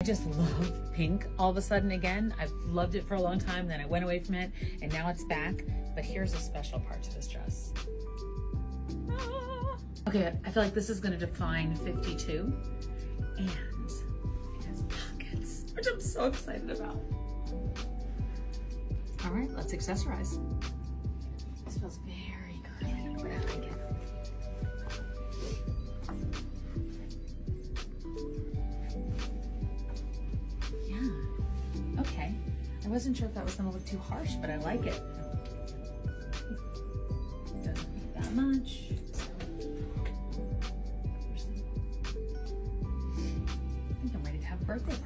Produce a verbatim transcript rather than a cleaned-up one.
I just love pink all of a sudden again. I've loved it for a long time, then I went away from it, and now it's back. But here's a special part to this dress. Ah. Okay, I feel like this is gonna define fifty-two, and it has pockets, which I'm so excited about. All right, let's accessorize. This feels very good. I like it. Yeah, okay. I wasn't sure if that was gonna look too harsh, but I like it. Doesn't need that much. So, I think I'm ready to have a birthday